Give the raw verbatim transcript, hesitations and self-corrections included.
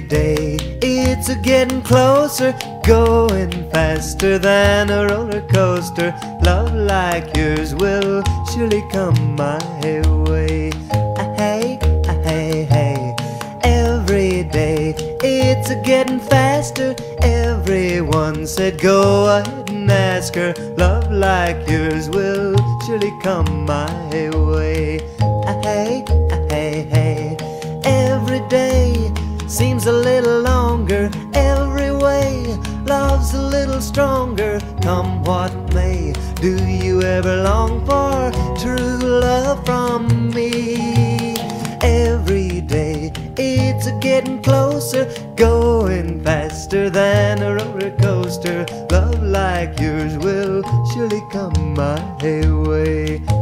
day it's a getting closer, going faster than a roller coaster. Love like yours will surely come my way. Hey, hey, hey. Every day it's a getting faster. Everyone said go ahead and ask her. Love like yours will surely come my way. Hey, hey, hey. Every day seems a little longer. Every way love's a little stronger. Come what may, do you ever long for true love from me? Every day it's a getting closer, going faster than a roller coaster. Love like yours will surely come my way.